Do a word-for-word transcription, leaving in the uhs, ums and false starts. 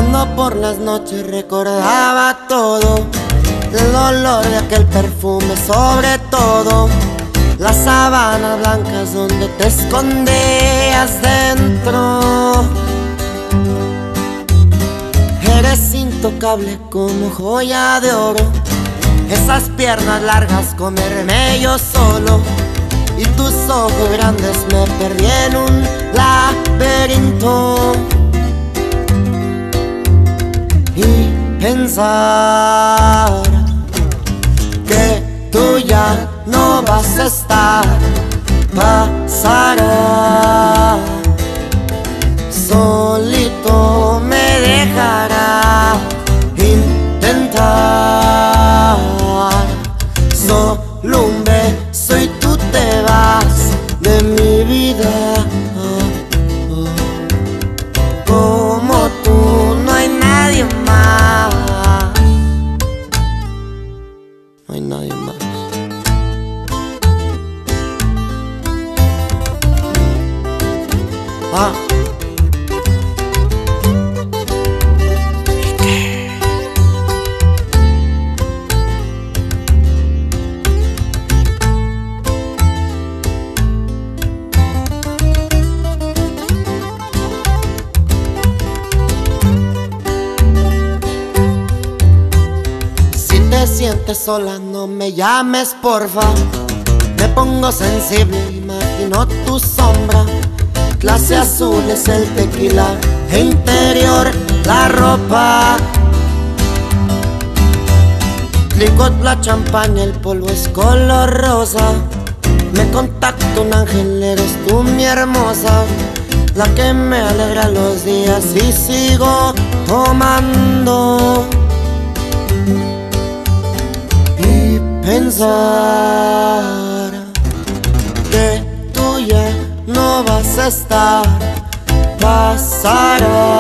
Cuando por las noches recordaba todo, el olor de aquel perfume, sobre todo las sábanas blancas donde te escondías dentro. Eres intocable como joya de oro, esas piernas largas comerme yo solo, y tus ojos grandes me perdí en un laberinto. Y pensar que tú ya no vas a estar, pasará, solito me dejará intentar. Solo un beso y tú te vas de mi vida. Como tú no hay nadie más, no hay nadie más. Ah. Si te sientes sola, no me llames, porfa. Me pongo sensible, imagino tu sombra. Clase azul es el tequila, e interior la ropa. Clicot la champaña, el polvo es color rosa. Me contacta un ángel, eres tú mi hermosa, la que me alegra los días y sigo tomando. Y pensar que tú ya no vas a estar, pasará.